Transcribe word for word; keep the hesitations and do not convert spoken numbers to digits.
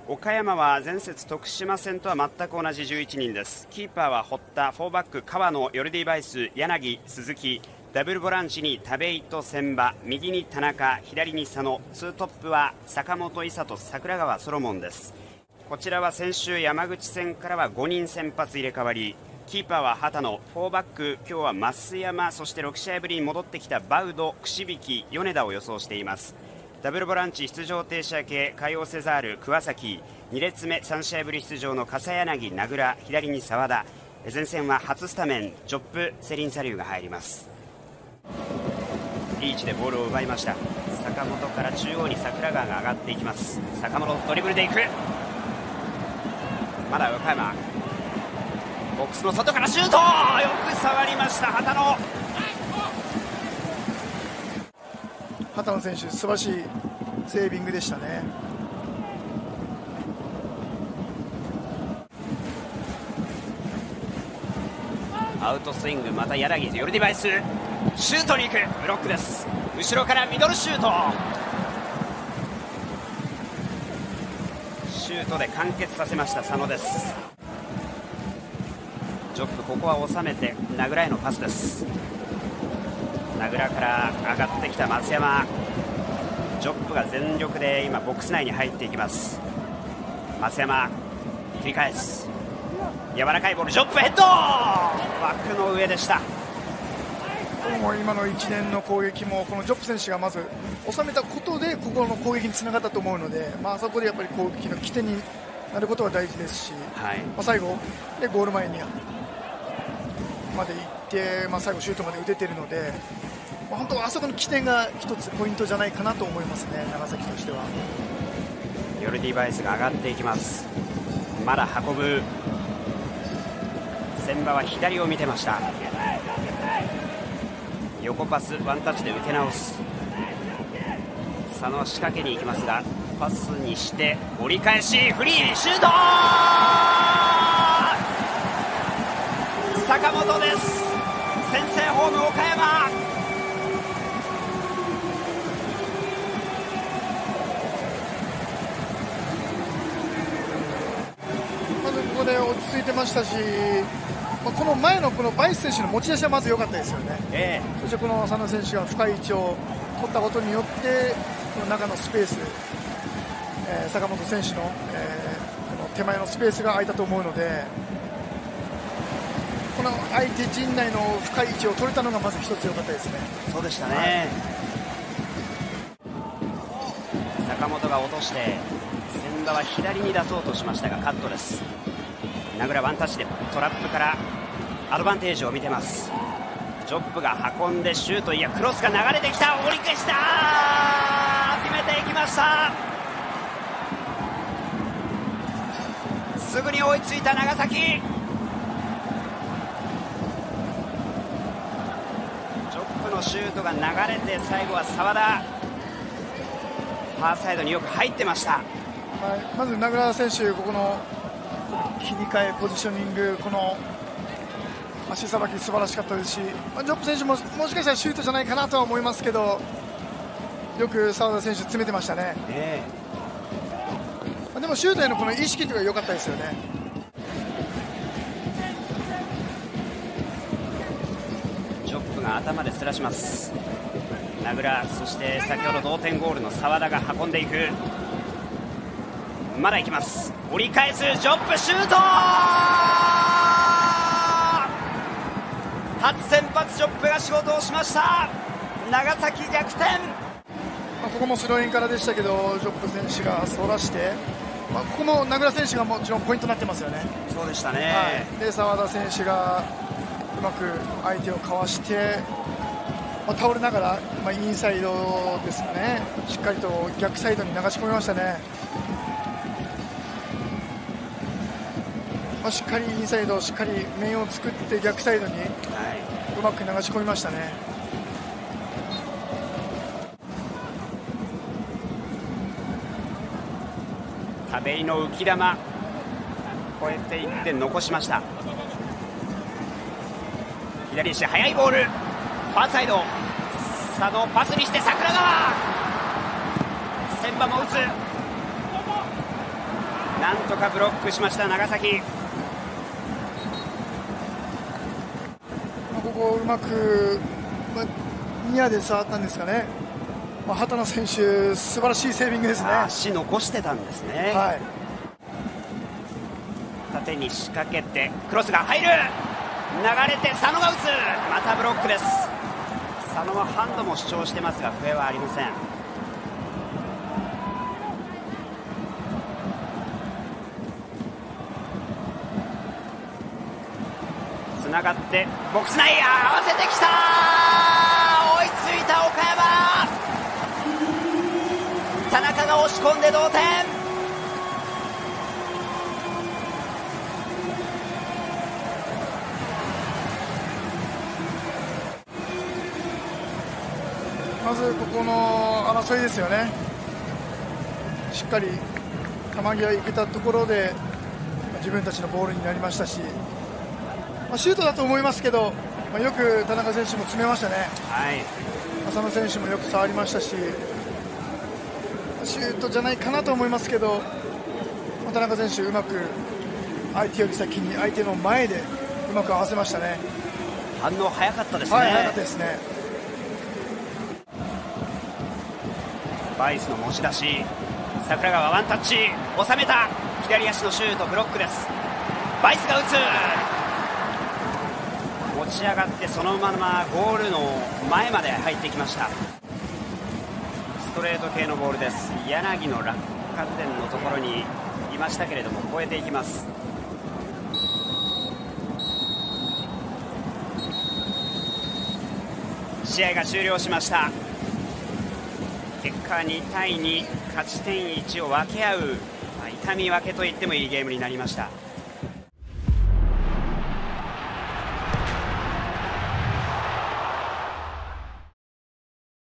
岡山は前節徳島戦とは全く同じじゅういちにんです。キーパーは堀田、フォーバック川野、ヨルディ・バイス、柳、鈴木、ダブルボランチに田部井と千葉、右に田中、左に佐野、ツートップは坂本、伊佐と桜川、ソロモンです。こちらは先週山口戦からはごにん先発入れ替わり、キーパーは畑野、フォーバック今日は増山、そしてろく試合ぶりに戻ってきたバウド、櫛引、米田を予想しています。ダブルボランチ出場停止明け海王セザール、桑崎、に列目さん試合ぶり出場の笠柳、名倉、左に澤田、前線は初スタメンジョップ、セリンサリューが入ります。いい位置でボールを奪いました。坂本から中央に桜川が上がっていきます。坂本ドリブルでいく、まだ岡山ボックスの外からシュート、よく触りました畑野。 畑野選手素晴らしいセービングでしたね。 アウトスイング、また柳、ヨルディ・バイスシュートに行く、ブロックです。後ろからミドルシュート、シュートで完結させました佐野です。ジョップここは収めて名倉へのパスです。名倉から上がってきた松山、ジョップが全力で今ボックス内に入っていきます。松山切り返す、柔らかいボール、ジョップヘッド、枠の上でした。 もう今の一連の攻撃もこのジョップ選手がまず収めたことでここの攻撃につながったと思うので、まあ、そこでやっぱり攻撃の起点になることは大事ですし、 はい、 まあ、最後でゴール前にまで行って、まあ、最後シュートまで打てているので、まあ、本当はあそこの起点が一つポイントじゃないかなと思いますね、長崎としては。 ヨルディ・バイスが上がっていきます。まだ運ぶ、千葉は左を見てました。横パスワンタッチで受け直す、佐野は仕掛けに行きますがパスにして折り返しフリー、シュート、坂本です。先制ホーム岡山。 まずここで落ち着いてましたし、まあ、この前のこのバイス選手の持ち出しはまず良かったですよね、えー、そしてこの佐野選手が深い位置を取ったことによってこの中のスペース、えー、坂本選手の、えー、この手前のスペースが空いたと思うので、この相手陣内の深い位置を取れたのがまず一つ良かったですね。 そうでしたね、はい、坂本が落として千葉は左に出そうとしましたがカットです。名倉ワンタッチでトラップからアドバンテージを見てます。ジョップが運んでシュート、いやクロスが流れてきた、折り返した、決めていきました。すぐに追いついた長崎。ジョップのシュートが流れて最後は澤田、ファーサイドによく入ってました、はい、 まず名倉選手、ここの切り替え、ポジショニング、この足さばき素晴らしかったですし、まあ、ジョップ選手ももしかしたらシュートじゃないかなとは思いますけど、よく澤田選手詰めてましたね、えーまあ、でもシュートへのこの意識というのが良かったですよね。 ジョップが頭ですらします。名倉、そして先ほど同点ゴールの澤田が運んでいく、まだ行きます、折り返す、ジョップシュート、初先発ジョップが仕事をしました。長崎逆転、まあ、ここもスローインからでしたけどジョップ選手がそらして、まあ、ここも名倉選手がもちろんポイントになってますよね。 そうでしたね、 はい、で澤田選手がうまく相手をかわして、まあ、倒れながら、まあ、インサイドですかね、しっかりと逆サイドに流し込みましたね。まあ、しっかりインサイド、しっかり面を作って逆サイドにうまく流し込みましたね。 田部井の浮き球、越えていって残しました。左足速いボール、ファーサイド、佐野パスにして桜川、千葉も打つ、 なんとかブロックしました長崎。 ここうまく、まあ、ニアで触ったんですかね、まあ、畑野選手素晴らしいセービングですね。 足残してたんですね、 はい、 縦に仕掛けてクロスが入る、流れて佐野が打つ、またブロックです。佐野はハンドも主張してますが笛はありません。つながってボックス内合わせてきた、追いついた岡山、田中が押し込んで同点。 まずここの争いですよね。しっかり球際行けたところで自分たちのボールになりましたし、まあ、シュートだと思いますけど、まあ、よく田中選手も詰めましたね。 はい、 浅野選手もよく触りましたし、シュートじゃないかなと思いますけど、まあ、田中選手うまく相手より先に相手の前でうまく合わせましたね。 反応早かったですね。 はい、早かったですね。 バイスの持ち出し、桜川ワンタッチ収めた、左足のシュートブロックです。バイスが打つ、持ち上がってそのままゴールの前まで入ってきました。ストレート系のボールです。柳の落下点のところにいましたけれども越えていきます。試合が終了しました。結果にたいに、勝ち点いちを分け合う、まあ、痛み分けと言ってもいいゲームになりました。